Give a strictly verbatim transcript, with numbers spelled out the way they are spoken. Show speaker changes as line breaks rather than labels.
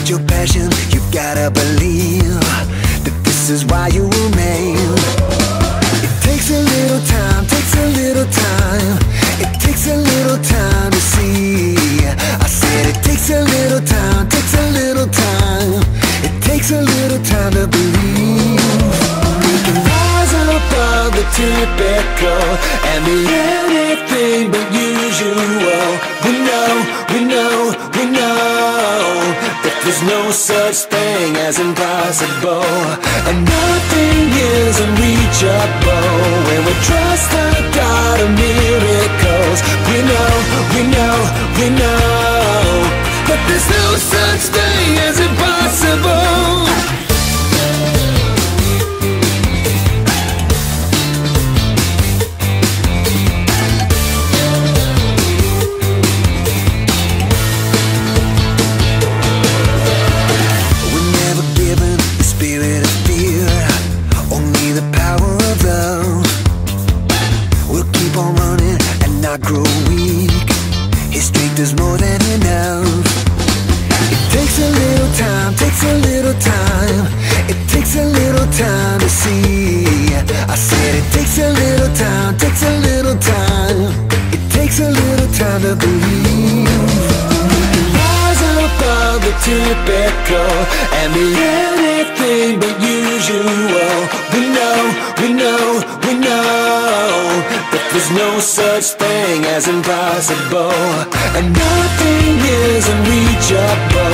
find your passion, you've gotta believe that this is why you were made. It takes a little time, takes a little time. It takes a little time to see. I said it takes a little time, takes a little time. It takes a little time to believe. We can rise above the typical and be anything but usual. We know, we know, we know that there's no such thing as impossible, and nothing is unreachable when we trust the God of miracles. We know, we know, we know that there's no such thing as impossible. Grow weak, his strength is more than enough. It takes a little time, takes a little time. It takes a little time to see. I said it takes a little time, takes a little time. It takes a little time to believe. We can rise above the typical and be anything but usual. We know, we know, we know that there's no such thing as impossible, and nothing is unreachable